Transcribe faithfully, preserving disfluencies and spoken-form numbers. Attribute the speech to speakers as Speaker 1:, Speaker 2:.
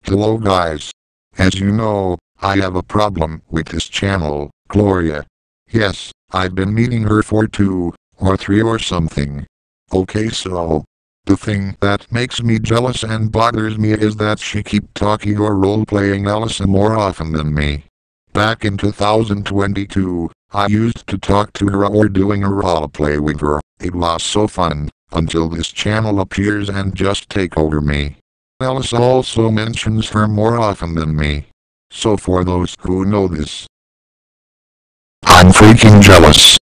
Speaker 1: Hello guys. As you know, I have a problem with this channel, Gloria. Yes, I've been meeting her for two, or three or something. Okay, so the thing that makes me jealous and bothers me is that she keep talking or role-playing Allison more often than me. Back in two thousand twenty-two, I used to talk to her or doing a roleplay with her. It was so fun, until this channel appears and just take over me. Alice also mentions her more often than me. So for those who know this, I'm freaking jealous.